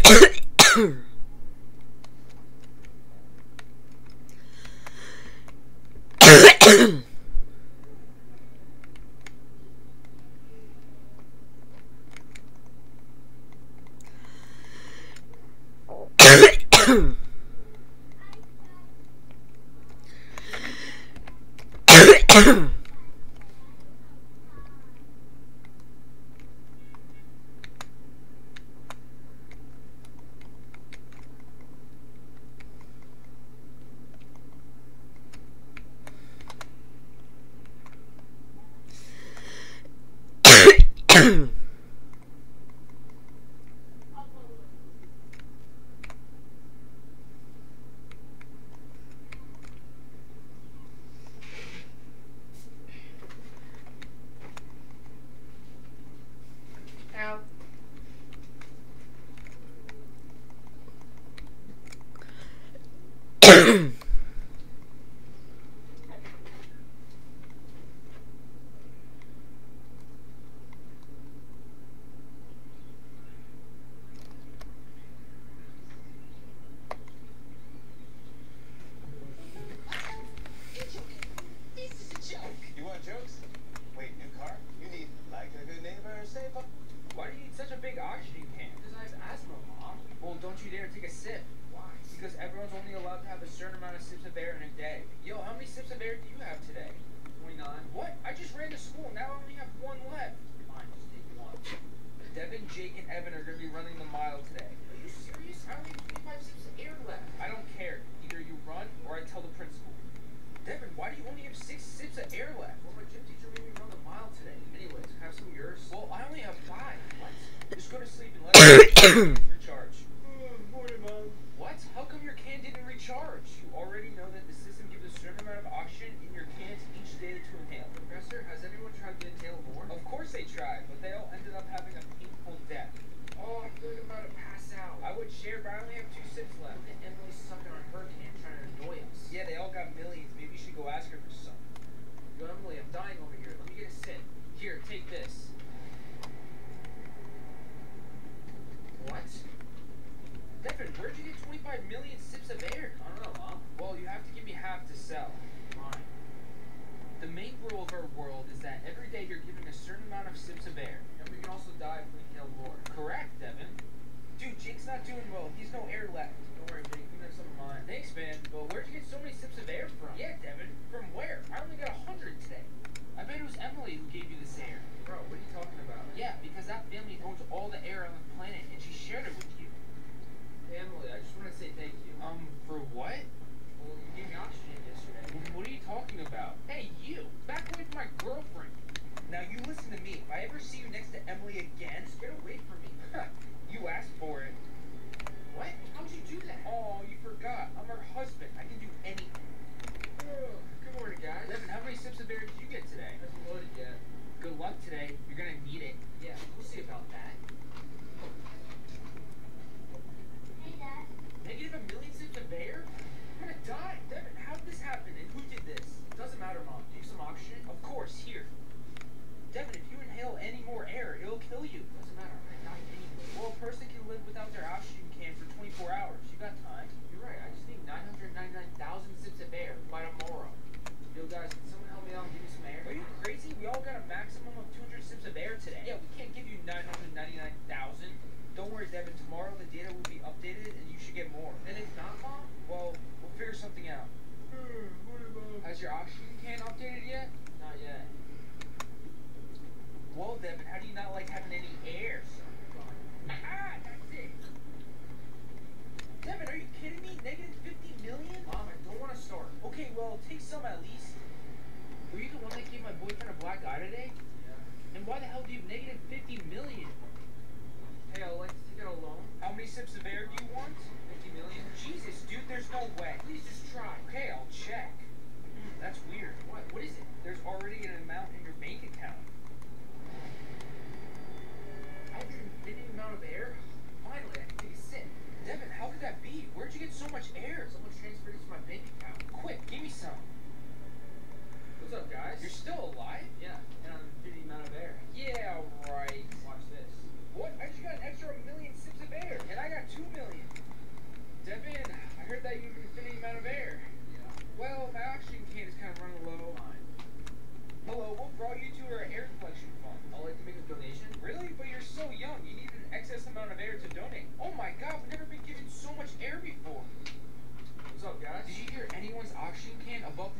Yeah, right. Watch this. What? I just got an extra 1 million sips of air, and I got 2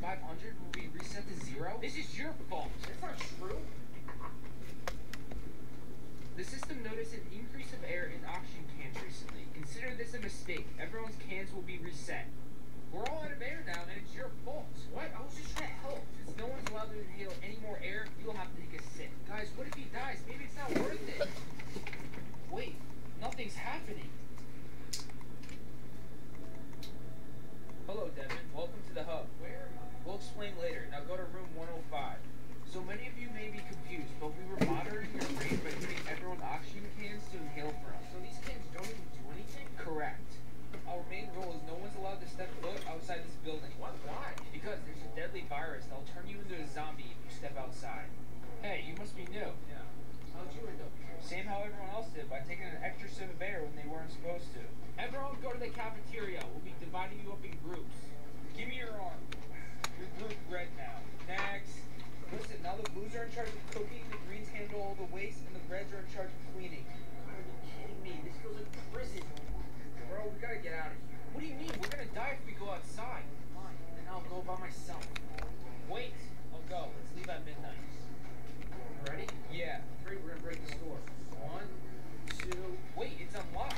500 will be reset to 0? This is your fault. That's not true. The system noticed an increase of air in oxygen cans recently. Consider this a mistake. Everyone's cans will be reset. We're all out of air now, and it's your fault. What? I was just trying to help. Since no one's allowed to inhale any more air, you'll have to take a sip. Guys, what if he dies? Maybe it's not worth it. Wait, nothing's happening. Hello, Devin. Welcome to the hub. Where? We'll explain later. Now go to room 105. So many of you may be confused, but we were monitoring your rate by giving everyone oxygen cans to inhale from. So these cans don't even do anything? Correct. Our main rule is no one's allowed to step foot outside this building. What? Why? Because there's a deadly virus that'll turn you into a zombie if you step outside. Hey, you must be new. Yeah. How'd you end up here? Same how everyone else did, by taking an extra sip of air when they weren't supposed to. Everyone go to the cafeteria. We'll be dividing you up in groups. Give me your arm. You're group red now. Next. Listen, now the blues are in charge of cooking, the greens handle all the waste, and the reds are in charge of cleaning. Are you kidding me? This feels like prison. Bro, we gotta get out of here. What do you mean? We're gonna die if we go outside. Fine, then I'll go by myself. Wait. I'll go. Let's leave at midnight. Ready? Yeah. 3, we're gonna break the door. 1, 2. Wait, it's unlocked.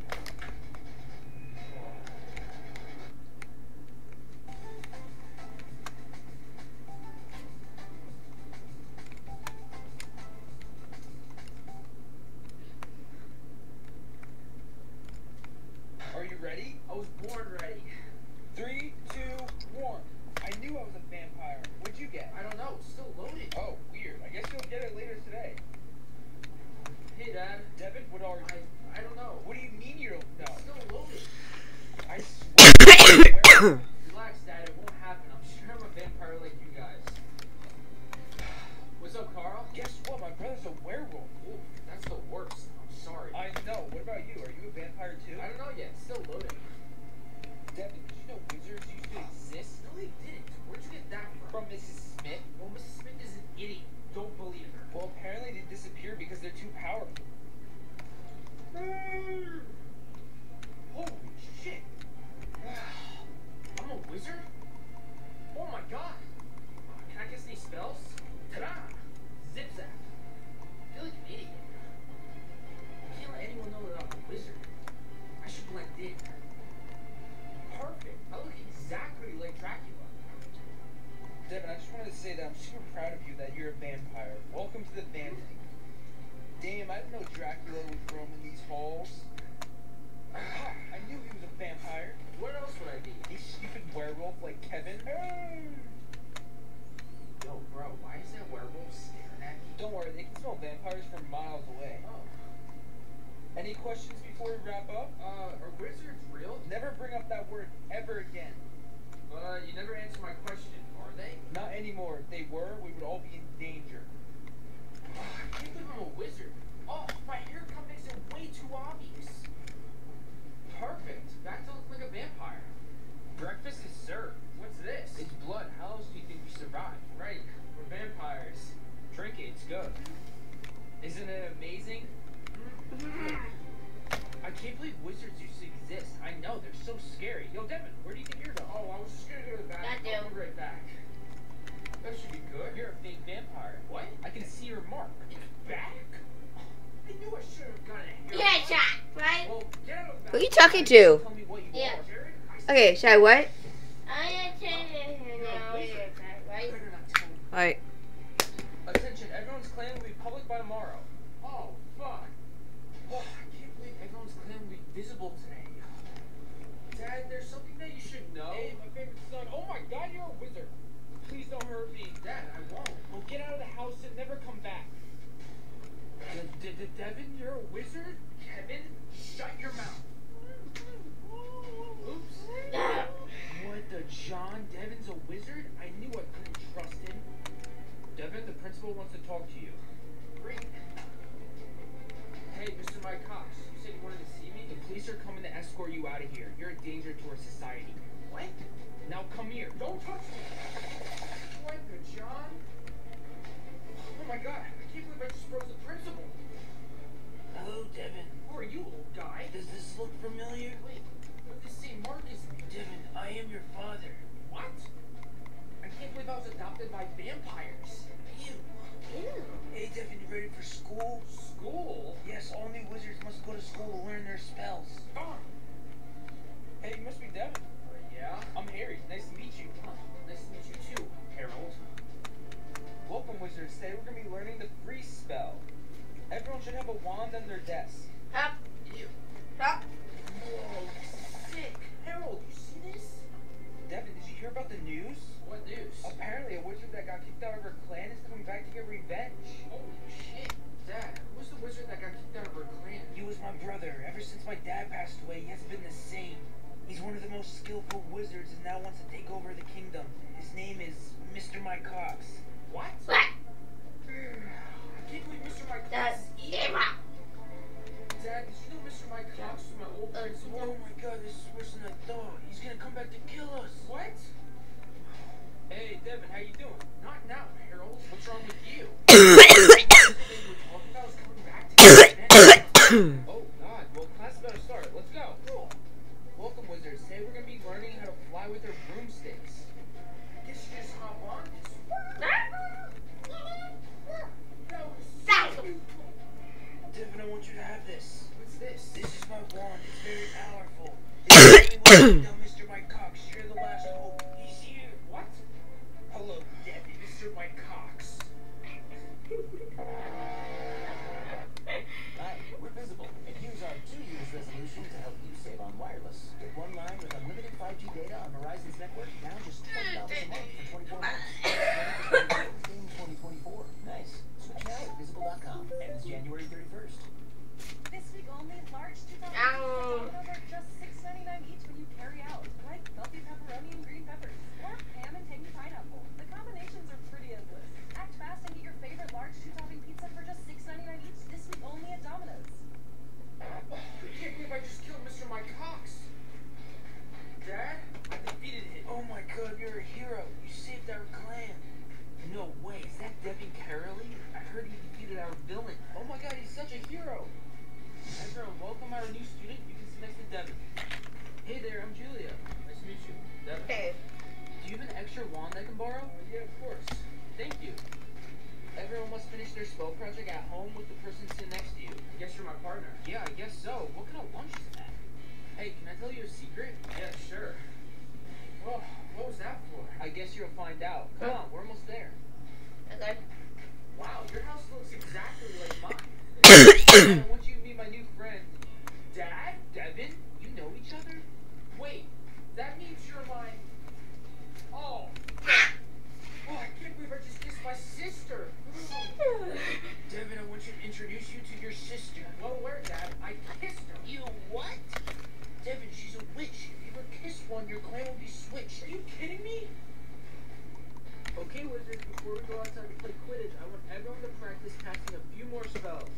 Are you ready? I was born ready. 3, 2, 1. I knew I was a vampire. What'd you get? I don't know. It's still loaded. Oh, weird. I guess you'll get it later today. Hey, Dad. Devin, what are you? I don't know. What do you mean you don't know? It's still loaded. I swear. Relax, Dad. It won't happen. I'm sure I'm a vampire like you guys. What's up, Carl? Guess what? My brother's a werewolf. Ooh, that's the worst. I'm sorry. I know. What about you? Are you a vampire too? I don't know yet. It's still loading. Devin, did you know wizards used to exist? No, they didn't. Where'd you get that from? From Mrs. Smith? Well, Mrs. Smith is an idiot. Don't believe her. Well, apparently they disappeared because they're too powerful. Holy shit. I'm a wizard? Oh my god. Can I guess any spells? Ta-da! Zip-zap. I feel like an idiot. I can't let anyone know that I'm a wizard. I should blend in. Perfect. I look exactly like Dracula. Devin, I just wanted to say that I'm super proud of you that you're a vampire. Welcome to the vamping. Damn, I didn't know Dracula would roam in these halls. I knew he was a vampire. What else would I be? A stupid werewolf like Kevin. Yo, bro, why is that werewolf staring at me? Don't worry, they can smell vampires from miles away. Oh. Any questions before we wrap up? Are wizards real? Never bring up that word ever again. You never answered my question. Are they? Not anymore. If they were, we would all be in danger. I can't believe I'm a wizard. Oh, my haircut makes it way too obvious. Perfect. Back to look like a vampire. Breakfast is served. What's this? It's blood. How else do you think we survived? Right. We're vampires. Drink it. It's good. Isn't it amazing? I can't believe wizards used to exist. I know, they're so scary. Yo, Devin, where do you think you're going? Oh, I was just gonna go to the bathroom. Goddamn. I'll be right back. That should be good. You're a fake vampire. What? I can see your mark. It's back? I knew I should have gotten a Yeah, haircut. shot, right? Well, get out of the Who are you bathroom. talking to? Tell me what you Yeah. are. Jared, Okay, Shy, what? I am changing it now, right? better not tell me. Alright. Attention, everyone's clan will be public by tomorrow. Oh, fuck. Oh, I can't believe everyone's clan will be visible today. Dad, there's something that you should know. Hey, my favorite son. Oh my god, you're a wizard. Please don't hurt me. Dad, I won't. Well, get out of the house and never come back. Devin, you're a wizard? Kevin, shut your mouth. Oops. What the John? Devin's a wizard? I knew I couldn't trust him. Devin, the principal wants to talk to you. Great. Hey, Mr. Mike Cox, you said you wanted to see me? The police are coming to escort you out of here. You're a danger to our society. What? Now come here. Don't touch me. What the John? Oh my god, I can't believe I just froze the principal. Hello, Devin. Who are you, old guy? Does this look familiar? Wait, what does this say Mark is me? Devin, I am your father. What? can't believe I was adopted by vampires. Ew. Ew. Hey, Devin, you ready for school? School? Yes, all new wizards must go to school to learn their spells. Fine. Hey, you must be Devin. Yeah? I'm Harry. Nice to meet you. Huh. Nice to meet you too, Harold. Welcome, wizards. Today we're going to be learning the freeze spell. Everyone should have a wand on their desk. Up. Ew. Up. Whoa, sick. Harold, you see this? Devin, did you hear about the news? What news? Apparently, a wizard that got kicked out of her clan is coming back to get revenge. Holy shit. Dad, who was the wizard that got kicked out of her clan? He was my brother. Ever since my dad passed away, he hasn't been the same. He's one of the most skillful wizards and now wants to take over the kingdom. His name is Mr. Mike Cox. What? What? I can't believe Mr. Mike That's Cox is Emma. evil. Dad, did you know Mr. Mike Cox was my old principal? Oh my god, this is worse than I thought. He's gonna come back to kill us. What? Hey, Devin, how you doing? Not now, Harold. What's wrong with you? The thing we were talking about is coming back to get Oh god, well class is about to start. Let's go. Cool. Welcome, wizards. Today we're gonna be learning how to fly with our broomsticks. Guess you just hop on. That was Stop. so cool. Devin, I want you to have this. What's this? This is my wand. It's very powerful. It's the only way to tell Mr. Mike Cox you're the last hope. He's here. What? Hello, Devin. Mr. Mike Cox. Hi, we're Visible, and here's our 2 years resolution to help you save on wireless. Get one line with unlimited 5G data on Verizon's network, now just $20 a month for 24 months. In 2024. Nice. Switch now at Visible.com. Ends January 31st. This week only, large 2,000 Ow. Domino's are just $6.99 each when you carry out, like healthy pepperoni and green peppers, or ham and tangy pineapple. The combinations are pretty endless. Act fast and get your favorite large 2-topping pizza for just $6.99 each this week only at Domino's. I can't believe I just killed Mr. Mike Cox. Dad, I defeated him. Oh my god, you're a hero. You saved our clan. No way. Is that Devin Carolee? I heard he defeated our villain. Oh my god, he's such a hero. Everyone, welcome our new student. You can sit next to Devin. Hey there, I'm Julia. Nice to meet you. Devin. Okay. Do you have an extra wand I can borrow? Yeah, of course. Thank you. Everyone must finish their spell project at home with the person sitting next to you. I guess you're my partner. Yeah, I guess so. What kind of lunch is that? Hey, can I tell you a secret? Yeah, sure. Oh, what was that for? I guess you'll find out. Come on, we're almost there. Okay. Wow, your house looks exactly like mine. I want you to meet my new friend, Dad? Devin. You know each other? Wait, that means you're my... Oh. Oh, I can't believe I just kissed my sister. Devin, I want you to introduce you to your sister. Well, where, Dad? I kissed her. You what? Devin, she's a witch. If you ever kiss one, your clan will be switched. Are you kidding me? Okay, wizards, before we go outside to play Quidditch, I want everyone to practice casting a few more spells.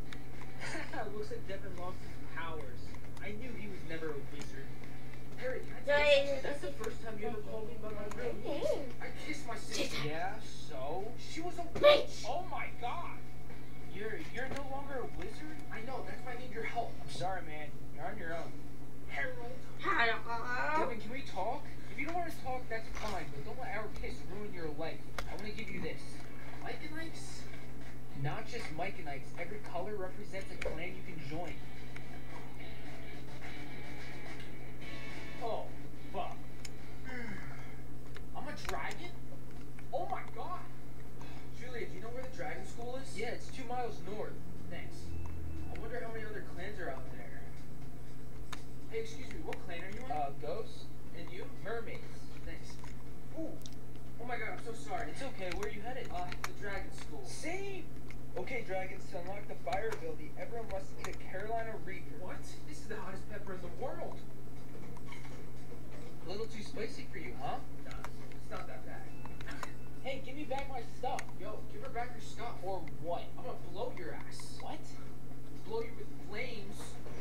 Looks like Devin lost his powers. I knew he was never a wizard. Harry, can I tell you something? That's the first time you ever called me by my name. I kissed my sister. Yeah, so? She was a Bitch. Oh my god! You're no longer a wizard? I know, that's why I need your help. I'm sorry, man. You're on your own. Harold. Devin, can we talk? If you don't want to talk, that's fine, but don't let our kiss ruin your life. I want to give you this. Mike and Ike's? Not just Mike and Ike's. Every color represents a clan you can join. Oh, fuck. I'm a dragon? Oh my god. Julia, do you know where the dragon school is? Yeah, it's 2 miles north. Thanks. I wonder how many other clans are out there. Hey, excuse me, what clan are you in? Ghosts? And you? Mermaids. Thanks. Ooh. Oh my god, I'm so sorry. It's okay, where are you headed? The dragon school. Same! Okay, dragons, to unlock the fire ability, everyone must eat a Carolina Reaper. What? This is the hottest pepper in the world. A little too spicy for you, huh? Nah, it's not that bad. Hey, give me back my stuff. Yo, give her back her stuff. Or what? I'm gonna blow your ass. What? Blow you with flames.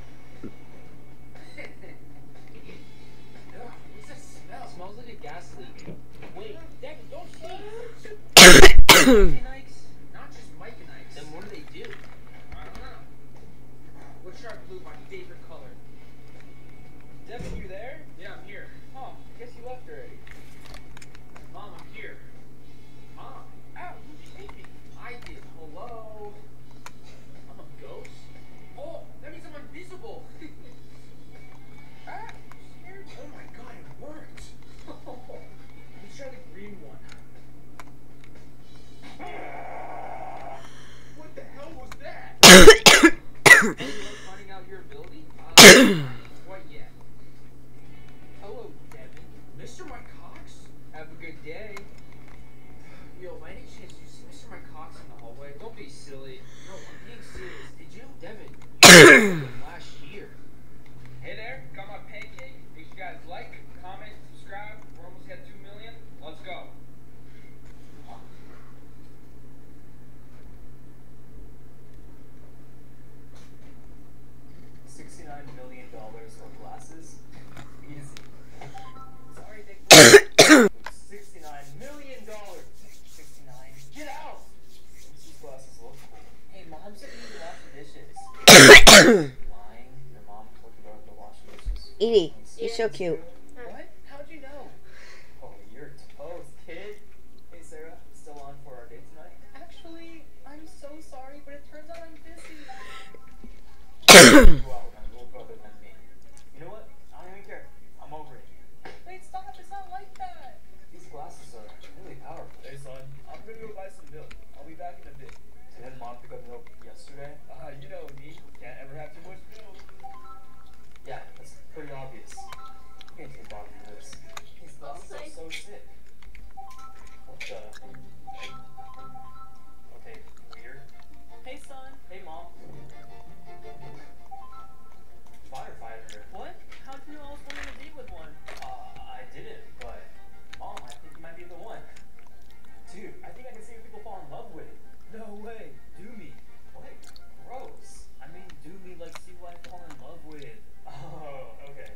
Ugh, what's that smell? It smells like a gas leak. Wait, Devin, don't sneeze! Mike and Ike's? Not just Mike and Ike's. Then what do they do? I don't know. What's sharp blue, my favorite color? Devin, you there? Yeah, I'm here. Huh, guess you left already. Mom, I'm here. What yet? Hello, Devin. Mr. Mike Cox? Have a good day. Yo, by any chance, did you see Mr. Mike Cox in the hallway? Don't be silly. No, I'm being serious. Did you? Devin, you were last year. Hey there, got my pancake? Make sure you guys like, comment, subscribe. We're almost at 2 million. Let's go. $69 million of glasses? Easy. Sorry, big boy. $69 million. 69. Get out! These glasses look cool. Hey, Mom said you need to wash the dishes. Lying. Your mom told you about the washing dishes. Edie, you're so cute. What? How'd you know? Oh, you're toast, kid. Hey, Sarah, still on for our date tonight? Actually, I'm so sorry, but it turns out I'm busy. Go out with my little brother than me. You know what? I don't even care. I'm over it. Wait, stop, it's not like that. These glasses are really powerful. Hey, son, I'm gonna go buy some milk. I'll be back in a bit. Did Mom pick up milk yesterday? You know me. Can't ever have too much milk. Yeah, that's pretty obvious. You can't take bottom of this. These glasses are so sick. What the? Okay, weird. Hey, son. Hey, Mom. Firefighter. What? How'd you know I was going on a date with one? I didn't, but Mom, I think you might be the one. Dude, I think I can see what people fall in love with. No way. Do me. What? Gross. I mean, do me like see what I fall in love with. Oh, okay.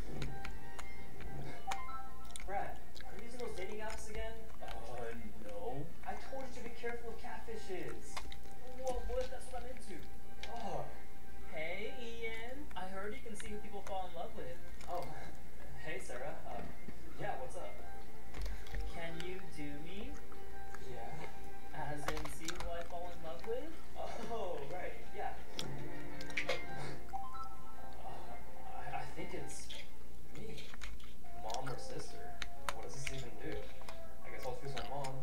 Brad, are you using those dating apps again? No. I told you to be careful with catfishes. Well, what if that's what I'm into? Oh. Hey, Ian. I heard you can see who people fall in love with. Oh. Hey, Sarah. Yeah, what's up? Can you do me? Yeah. As in, see who I fall in love with? Oh, right. Yeah. I think it's me. Mom or sister. What does this even do? I guess I'll choose my mom.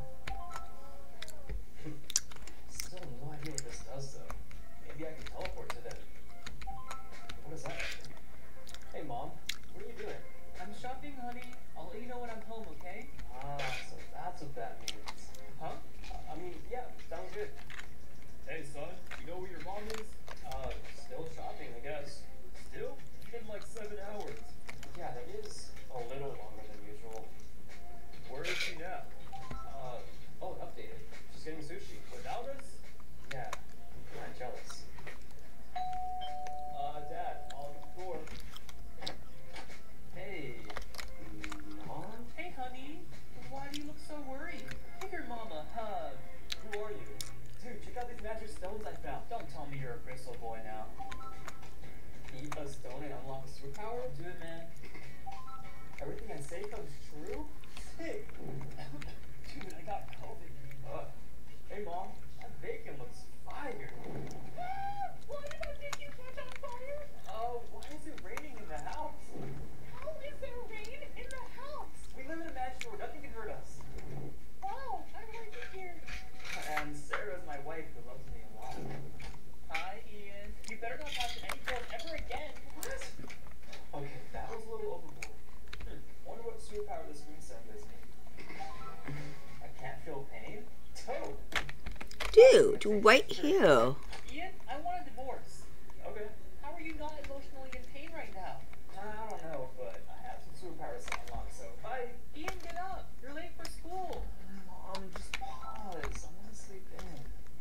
Still no idea what this does, though. Maybe I can teleport to them. What is that? Hey, Mom. What are you doing? I'm shopping, honey. I'll let you know when I'm home, okay? Ah, so that's what that means. Huh? I mean, yeah, sounds good. Hey, son. You know where your mom is? Still shopping, I guess. Still? It's been like 7 hours. Yeah, that is a little longer than usual. Where is she now? Oh, updated. She's getting sushi. Without us? Yeah, I'm kinda jealous. Dad, I'll open the door. Hey, Mom? Hey, honey. Why do you look so worried? Give your mom a hug. Who are you? Dude, check out these magic stones I found. Don't tell me you're a crystal boy now. Eat a stone and unlock a superpower? Do it, man. Everything I say comes true? Sick. Dude, I got COVID. Hey, Mom. That bacon looks fire. Why did my bacon catch on fire? Why is it raining in the house? How is there rain in the house? We live in a magic world. Nothing can hurt us. Wow, I like it here. And Sarah's my wife who loves me a lot. Hi, Ian. You better not talk to any girls ever again. What? Okay, that was a little overboard. Wonder what superpower this screensaver gives me. I can't feel pain? Toad. Dude, right here. Ian, I want a divorce. Okay. How are you not emotionally in pain right now? I don't know, but I have some superpowers to unlock, so bye. Ian, get up. You're late for school. Mom, just pause. I want to sleep in.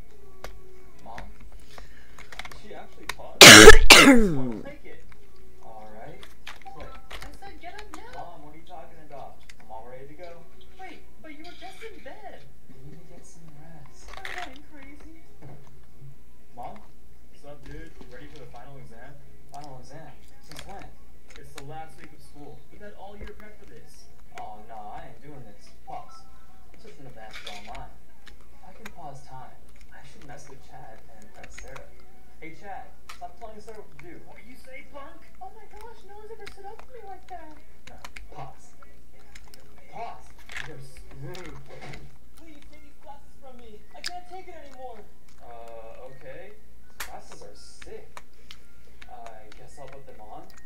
Mom? Did she actually pause? Well, take it. Alright. Play. I said get up now. Mom, what are you talking about? I'm all ready to go. Wait, but you were just in bed. I need to get some rest. I'm going crazy. Mom? What's up, dude? Ready for the final exam? Final exam? Since when? It's the last week of school. You got all year prep for this. Oh, no, I ain't doing this. Pause. I'm switching to basketball online. If I can pause time, I should mess with Chad and impress Sarah. Hey, Chad, stop telling Sarah what to do. What you say, punk? Oh my gosh, no one's ever stood up for me like that. No, pause. Pause. You're screwed. Please take these glasses from me. I can't take it anymore. Okay. Glasses are sick. I guess I'll put them on.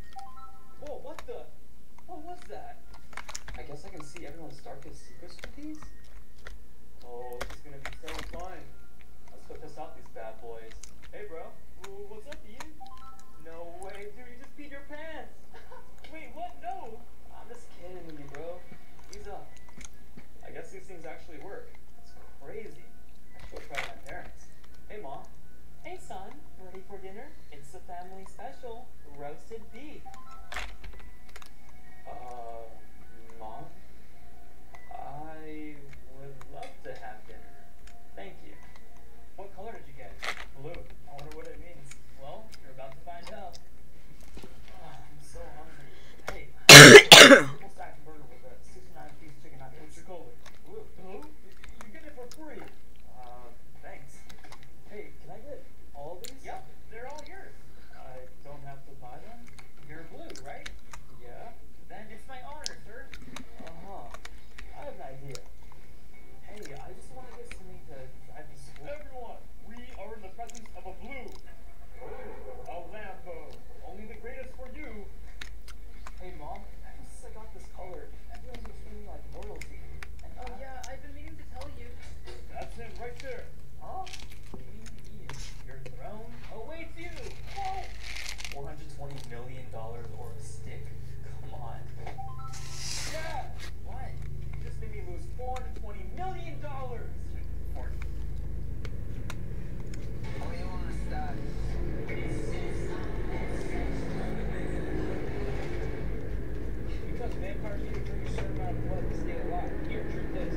Santa's darkest secrets with these? Oh, this is gonna be so fun. Let's go test out these bad boys. Hey, bro. What's up, Ian? No way, dude. You just peed your pants. Wait, what? No. I'm just kidding with you, bro. Ease up. I guess these things actually work. It's crazy. I should go try my parents. Hey, Mom. Hey, son. Ready for dinner? It's the family special. Roasted beef. Mom? I would love to have dinner. Thank you. What color did you get? Blue. I wonder what it means. Well, you're about to find out. Oh, I'm so hungry. Hey, triple stack burger with a 69-piece chicken nugget. What's your color? Blue. Blue? You get it for free. Thanks. Hey, can I get all of these? Yep, they're all yours. I don't have to buy them? You're blue, right? Yeah. Then it's my honor, sir. Uh-huh. I have an idea. Hey, I just want to get something to drive me to school. Everyone, we are in the presence of a blue. A Lambo. Only the greatest for you. Hey, Mom, ever since I got this color, everyone's been treating me like royalty. And Oh yeah, I've been meaning to tell you. that's it right there. Huh? Ian, your throne awaits you. Whoa! $420 million or a stick? Come on. Yeah! What? You just made me lose $420 million! Because vampires need to drink a certain amount of blood to stay alive. Here, drink this.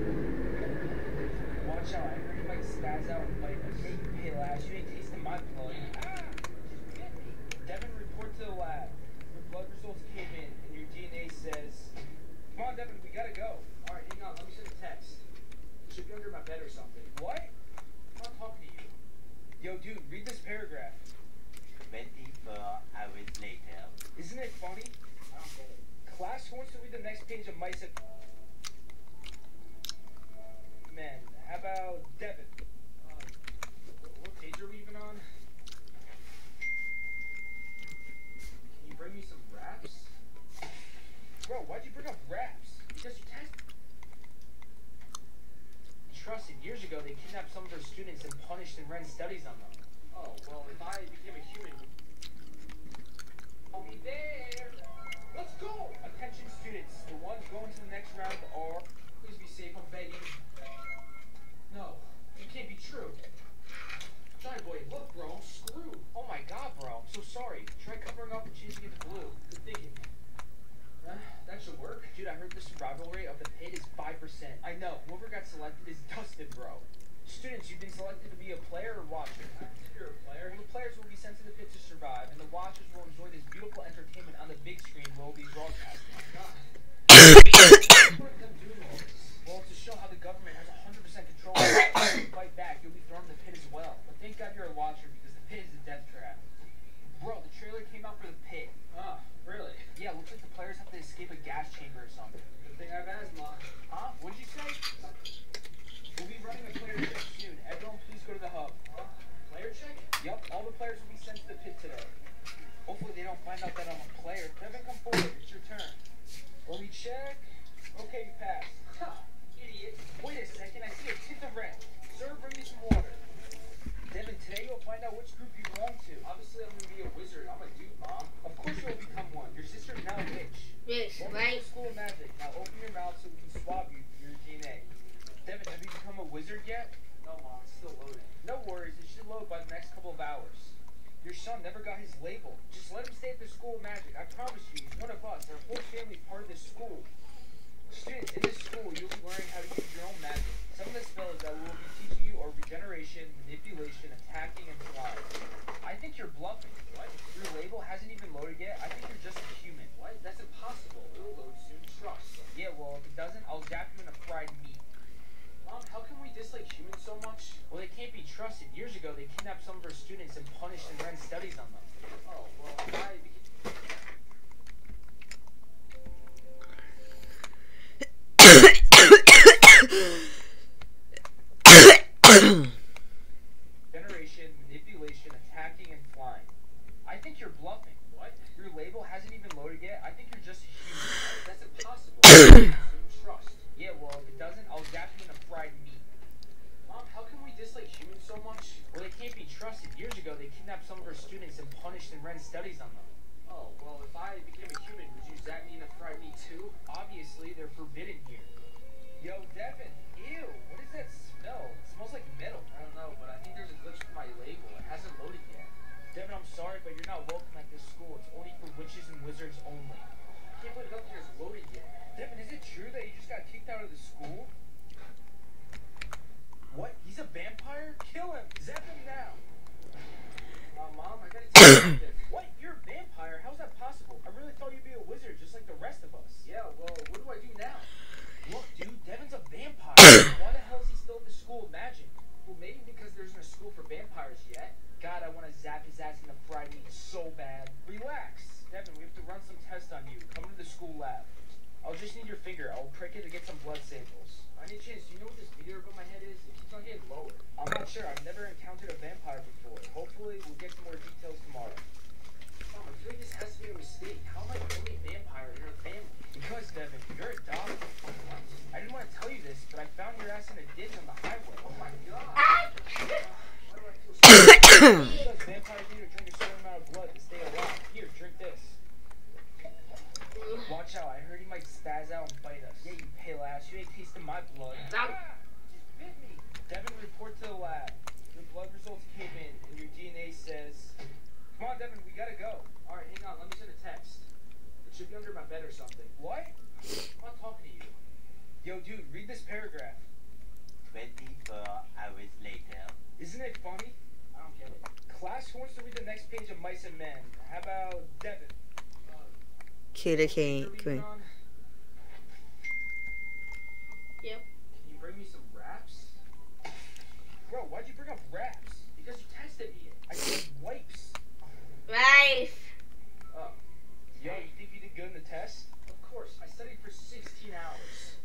Watch out, I heard you might spaz out and bite us. Hey, pale ass, you ain't tasting my blood. Devin, report to the lab. Your blood results came in, and your DNA says... Come on, Devin, we gotta go. Alright, hang on, let me send a text. It should be under my bed or something. What? I'm not talking to you. Yo, dude, read this paragraph. 24 hours later. Isn't it funny? I don't get it. Class, who wants to read the next page of Mice Men? How about Devin? What page are we even on? Can you bring me some wraps? Bro, why'd you bring up raps? Because you texted. Trust it, years ago they kidnapped some of our students and punished and ran studies on them. Oh, well, if I became a human, I'll be there. Let's go! Attention students, the ones going to the next round are... Please be safe, I'm begging. No, it can't be true. Johnny boy, look, bro, I'm screwed. Oh my god, bro, I'm so sorry. Try covering up and changing it to blue. Good thinking. That should work. Dude, I heard the survival rate of the pit is 5%. I know, whoever got selected is Dustin, bro. Students, you've been selected to be a player or watcher. You're a player. Well, the players will be sent to the pit to survive, and the watchers will enjoy this beautiful entertainment on the big screen where we'll be broadcasting. What are them doing all this? Well, to show how the government has 100% control of it, if you fight back, you'll be thrown in the pit as well. But thank God you're a watcher, because the pit is a death trap. Bro, the trailer came out for the pit. Ah, really? Yeah, looks like the players have to escape a gas chamber or something. Good thing I have asthma. Huh? What'd you say? We'll be running a player check soon. Everyone, please go to the hub. Player check? Yup, all the players will be sent to the pit today. Hopefully they don't find out that I'm a player. Devin, come forward. It's your turn. Let me check. Okay, you passed. Ha! Idiot. Wait a second, I see a tint of red. Sir, bring me some water. Devin, today you'll find out which group you belong to. Obviously, I'm gonna be a wizard. I'm a dude, Mom. Of course you'll become one. Your sister's now a witch. Yes, Welcome right? to the School of Magic. Now open your mouth so we can swab you for your DNA. Devin, have you become a wizard yet? No, Mom, it's still loading. No worries, it should load by the next couple of hours. Your son never got his label. Just let him stay at the School of Magic. I promise you, he's one of us. Our whole family's part of this school. Students, in this school, you'll be learning how to use your own magic. Some of the spells that we'll be teaching you are regeneration, manipulation, attacking, and flying. I think you're bluffing. What? Your label hasn't even loaded yet. I think you're just a human. What? That's impossible. It'll load soon. Trust. Yeah, well, if it doesn't, I'll zap you in a fried meat. Mom, how can we dislike humans so much? Well, they can't be trusted. Years ago, they kidnapped some of our students and punished and ran studies on them. Oh, well, I became... Generation, manipulation, attacking, and flying. I think you're bluffing. What? Your label hasn't even loaded yet. I think you're just a human. That's impossible. Soon. Trust. members only. I can't believe nothing is loaded yet. Devin, is it true that you just got kicked out of the school? What? He's a vampire? Kill him! Zap him now! Mom, I gotta tell you something. What? You're a vampire? How's that possible? I really thought you'd be a wizard just like the rest of us. Yeah, well, what do I do now? Look, dude, Devin's a vampire. Why the hell is he still at the school of magic? Well, maybe because there isn't a school for vampires yet. God, I want to zap his ass in the fried meat so bad. Relax. Devin, we have to run some tests on you. Come to the school lab. I'll just need your finger. I'll prick it to get some blood samples. By any chance, do you know what this meter above my head is? It keeps on getting lower. I'm not sure. I've never encountered a vampire before. Hopefully, we'll get some more details tomorrow. Mom, I feel like this has to be a mistake. How am I the only vampire in our family? Because, Devin, you're adopted. I didn't want to tell you this, but I found your ass in a ditch on the highway. Oh my god. Ah! Why do I feel so Because vampires need to drink a certain amount of blood to stay alive. Here, drink this. Watch out, I heard he might spaz out and bite us. Yeah, you pale ass, you ain't tasting my blood. Stop. Just bit me. Devin, report to the lab. Your blood results came in, and your DNA says... Come on, Devin, we gotta go. Alright, hang on, let me send a text. It should be under my bed or something. What? I'm not talking to you. Yo, dude, read this paragraph. 24 hours later. Isn't it funny? I don't get it. Class, who wants to read the next page of Mice and Men? How about Devin? Cutie You're King. leaving on? Yep. Can you bring me some wraps? Bro, why'd you bring up raps? Because you texted me it. I said wipes. Life. Oh, Yo, you think you did good in the test? of course. I studied for 16 hours.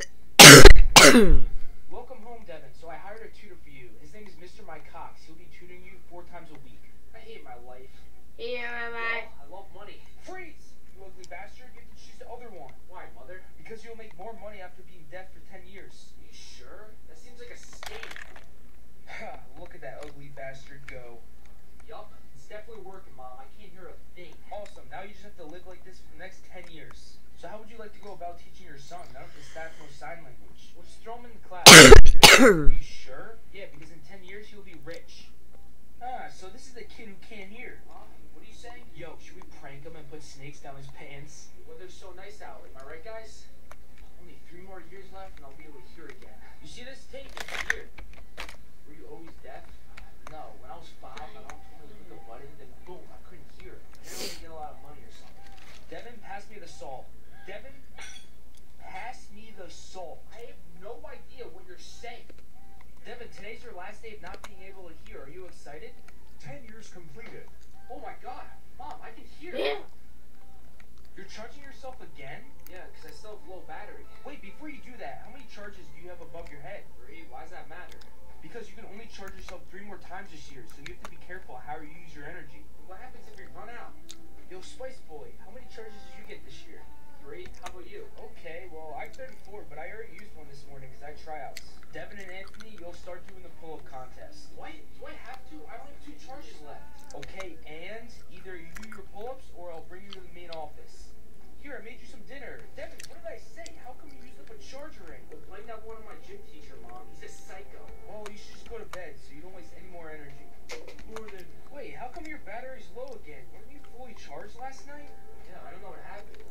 Welcome home, Devin. So I hired a tutor for you. His name is Mr. Mike Cox. He'll be tutoring you 4 times a week. I hate my life. Here am I. Well, I love money. Freeze! You ugly bastard. You have to choose the other one. Why, mother? Because you'll make more money after being deaf for 10 years. Are you sure? That seems like a scam. Ha! Look at that ugly bastard go. Yup, it's definitely working, Mom. I can't hear a thing. Awesome. Now you just have to live like this for the next 10 years. So how would you like to go about teaching your son? None of the staff knows sign language. We'll just throw him in the class. Are you sure? Yeah, because in 10 years he'll be rich. Ah, so this is the kid who can't hear. Mom, what are you saying? Yo, should we prank him and put snakes down his pants? Weather's so nice out. Am I right, guys? Only 3 more years left and I'll be able to hear again. You see this tape? It's here. Were you always deaf? No, when I was 5, my mom told me to click a button, then boom, I couldn't hear it. I didn't really get a lot of money or something. Devin, pass me the salt. Devin, pass me the salt. I have no idea what you're saying. Devin, today's your last day of not being able to hear. Are you excited? 10 years completed. Oh my god. Mom, I can hear. Yeah. You're charging yourself again? Yeah, because I still have low battery. Wait, before you do that, how many charges do you have above your head? 3, why does that matter? Because you can only charge yourself 3 more times this year, so you have to be careful how you use your energy. What happens if we run out? Yo, Spice Boy, how many charges did you get this year? 3, how about you? Okay, well, I'm 34, but I already used one this morning because I had tryouts. Devin and Anthony, you'll start doing the pull-up contest. What? Do I have to? I only have 2 charges left. Okay, and either you do your pull-ups or I'll bring you to the main office. Here, I made you some dinner. Devin, what did I say? How come you used up a charger ring? Well, blame that one on my gym teacher, Mom. He's a psycho. Well, you should just go to bed so you don't waste any more energy. Wait, how come your battery's low again? Weren't you fully charged last night? Yeah, I don't know what happened.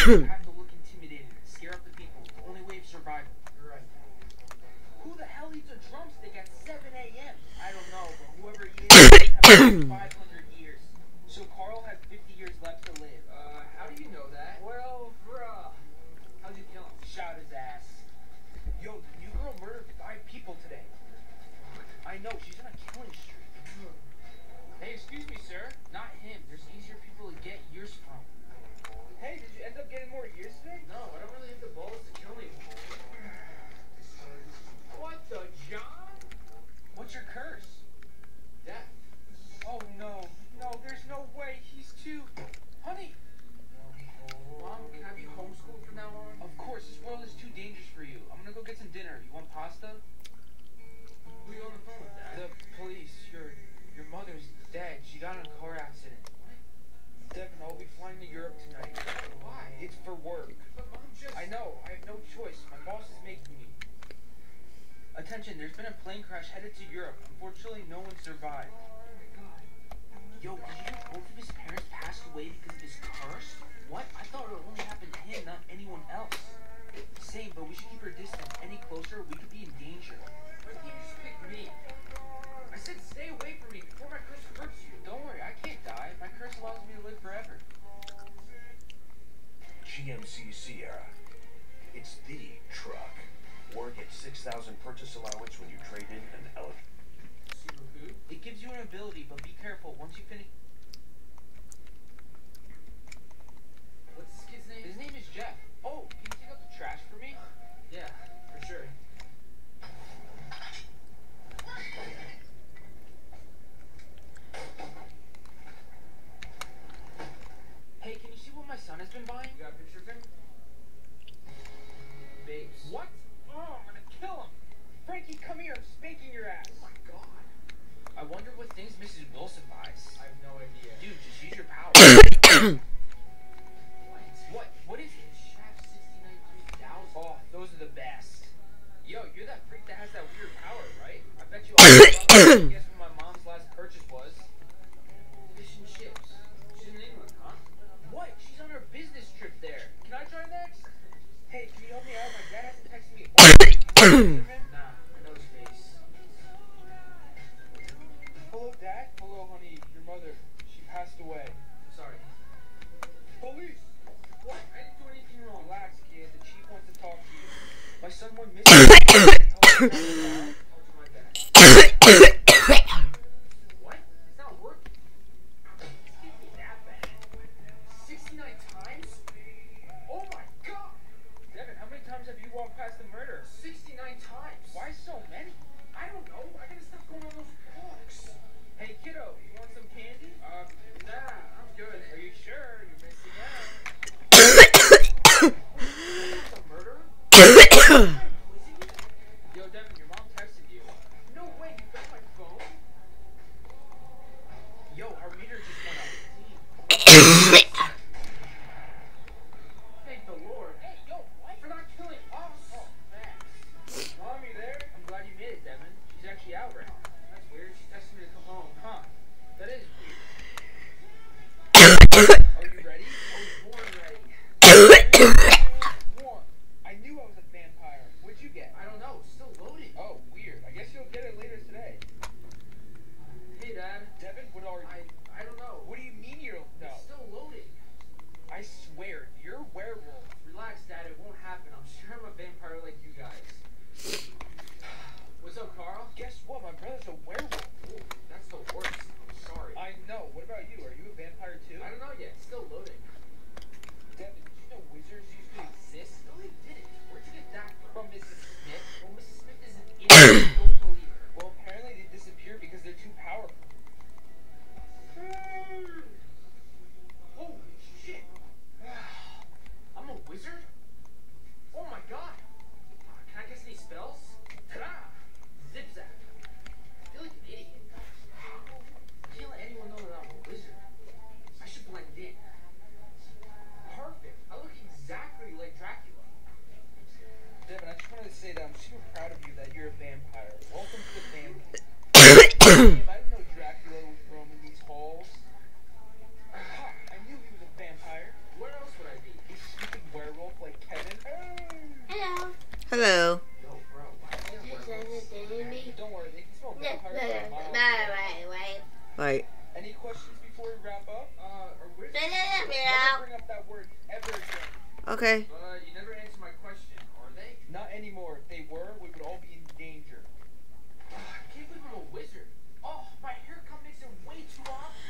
You have to look intimidating, scare up the people. It's the only way of survival. You're right. Who the hell eats a drumstick at 7 a.m.? I don't know, but whoever he is has 500 years. So Carl has 50 years left to live. How do you know that? Well, bruh. How'd you kill him? Shot his ass. Yo, the new girl murdered 5 people today. I know, she's on a killing streak. Hey, excuse me, sir. Not him. There's easier people to get years from. Hey, did you end up getting more years today? No, I don't really have the balls to kill anyone. What the John? What's your curse? Death. Oh no, no, there's no way. He's too. Honey. Mom, can I be homeschooled from now on? Of course, this world is too dangerous for you. I'm gonna go get some dinner. You want pasta? Who are you on the phone with, Dad? The police. Your mother's dead. She got in a car accident. Devin, I'll be flying to Europe tonight. Why? It's for work. But Mom just... I know. I have no choice. My boss is making me. Attention, there's been a plane crash headed to Europe. Unfortunately, no one survived. Oh my God. Yo, did you know both of his parents passed away because of his curse? What? I thought it only happened to him, not anyone else. Same, but we should keep our distance. Any closer, we could be in danger. Why can't you just pick me? I said stay away from me before my curse hurts you. Don't worry, I can't die. My curse allows me to live forever. GMC Sierra. It's the truck. Or get 6,000 purchase allowance when you trade in an elephant. Super food? It gives you an ability, but be careful. Once you finish... What's this kid's name? His name is Jeff. Oh, can you take out the trash for me? Yeah, for sure. Hey, can you see what my son has been buying? You got a picture of him? Babes. What? Oh, I'm gonna kill him. Frankie, come here. I'm spanking your ass. Oh my God. I wonder what things Mrs. Wilson buys. I have no idea. Dude, just use your power. What? What is it? Shaft 69,000. Oh, those are the best. Yo, you're that freak that has that weird power, right? I bet you guess what my mom's last purchase was. Fish and chips. She's in England, huh? What? She's on her business trip there. Can I join next? Hey, can you help me out? My dad hasn't texted me. Nah, I know his face. Hello, Dad. Hello, honey. Your mother. She passed away. I'm sorry. Police! What? I didn't do anything wrong. Relax, kid. The chief wants to talk to you. My son went missing. I'll do my best. What? It's not working. It's giving me that bad. 69 times? Oh my God! Devin, how many times have you walked past the murder? 69 times. Why so many? I don't know. I gotta stop going on those walks. Hey, kiddo, you want some candy? Nah, I'm good. Are you sure? You're missing out. The murderer? Yo, Devin, your mom texted you. No way. You got my phone? Yo, our meter just went up. Thank the Lord. Hey, yo, what? For not killing us. Oh, thanks. Mom, you there? I'm glad you made it, Devin. She's actually out right now. That's weird. She texted me to come home. Huh. That is weird. Are you ready? I was born ready. Warm. I knew I was a vampire. What'd you get? I don't know. It's still loading. Oh, weird. I guess you'll get it later today. Hey, Dad. Devin, what are you? I don't know. What do you mean you don't know? It's still loading. I swear, you're a werewolf. Relax, Dad. It won't happen. I'm sure I'm a vampire like you guys. What's up, Carl? Guess what? My brother's a werewolf. Ooh, that's the worst. I'm sorry. I know. What about you? Are you a vampire too? I don't know yet. It's still loading. Devin, did you know wizards used to exist? No, they didn't. Where'd you get that From from? Mrs. Smith? Well, Mrs. Smith is an idiot. Don't believe her. Well, apparently they disappeared because they're too powerful. Holy shit. I'm a wizard? Oh my God. Can I guess any spells? Ta-da! Zip-zap. I feel like an idiot. I can't let anyone know that I'm a wizard. I should blend in. Perfect. I look exactly like Dracula. Devin, I just wanted to say that I'm super proud of you that you're a vampire. Welcome to the family. I didn't know Dracula was roaming these halls. Aha, I knew he was a vampire. What else would I be? You could Hello. Yo, bro, why can't I wear this? Don't worry, they can smell vampires from miles away. Right. Any questions before we wrap up? Or where's Never never bring up that word ever again. Okay. You never answered my question, are they? Not anymore. If they were, we would all be in danger. I can't believe I'm a wizard. Oh, my haircut makes it way too obvious.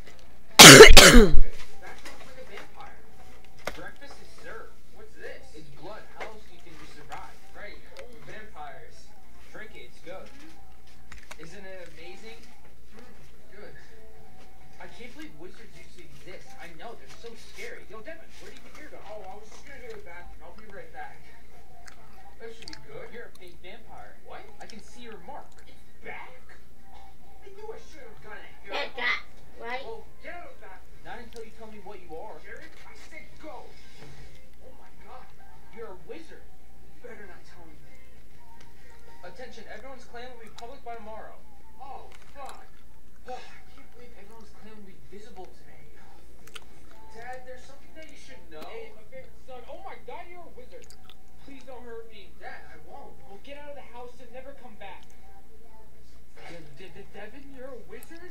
That sounds like a vampire. Breakfast is served. What's this? It's blood. How else do you think we survive? Right, we're vampires. Drink it. It's good. Isn't it amazing? Good. I can't believe wizards used to exist. I know, they're so scary. Yo, Devin, where do you think you're going? Oh, I was just gonna go to the bathroom. I'll be right back. That should be good. You're a fake vampire. What? I can see your mark. It's back? I knew I should have done it. Like that, right? Well, get out of the bathroom. Not until you tell me what you are. Jared, I said go. Oh my god. You're a wizard. You better not tell me. Attention, everyone's clan will be public by tomorrow. Oh, fuck. I can't believe everyone's clan will be visible today. Dad, there's something that you should know. Hey, my favorite son. Oh my god, you're a wizard. Please don't hurt me. Dad, I won't. Well, get out of the house and never come back. Devin, you're a wizard?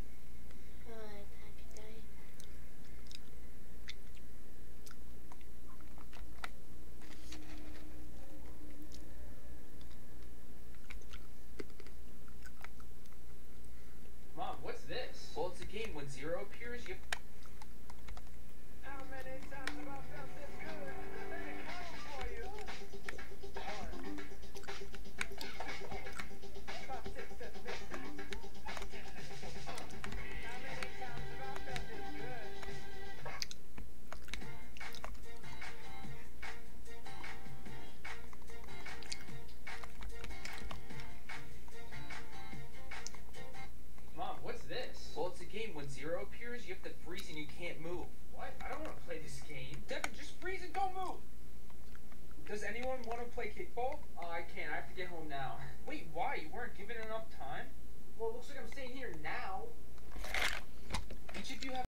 Mom, what's this? Well, it's a game. When zero appears, you have How many times have I felt this good? Let it count for you. 1, 2, 5, 6, 7, 8, 9, 10. How many times have I felt this good? Mom, what's this? Well, it's a game. When zero appears, you have to freeze and you can't move. What? I don't want to play this game. Devin, just freeze and don't move. Does anyone want to play kickball? I can't. I have to get home now. Wait, why? You weren't given enough time? Well, it looks like I'm staying here now. Each of you have